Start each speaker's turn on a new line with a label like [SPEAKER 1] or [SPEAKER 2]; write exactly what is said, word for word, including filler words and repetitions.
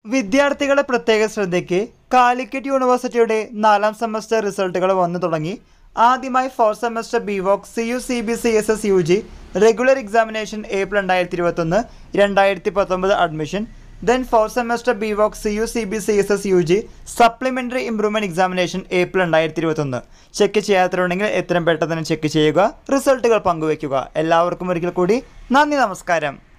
[SPEAKER 1] വിദ്യാർത്ഥികളുടെ പ്രത്യേക ശ്രദ്ധയ്ക്ക് കാലിക്കറ്റ് യൂണിവേഴ്സിറ്റിയുടെ നാലാം സെമസ്റ്റർ റിസൾട്ടുകൾ വന്നു തുടങ്ങി. ആദ്യമായി fourth semester B voc C U C B C S S U G regular examination April രണ്ടായിരത്തി ഇരുപത്തൊന്ന് രണ്ടായിരത്തി പത്തൊമ്പത് admission. Then fourth semester B voc C U C B C S S U G supplementary improvement examination April രണ്ടായിരത്തി ഇരുപത്തൊന്ന്. Check ചെയ്യാത്തതുണ്ടെങ്കിൽ എത്രയും പെട്ടെന്ന് തന്നെ check ചെയ്യുക, റിസൾട്ടുകൾ പങ്കുവയ്ക്കുക. എല്ലാവർക്കും ഒരിക്കൽ കൂടി നന്ദി, നമസ്കാരം.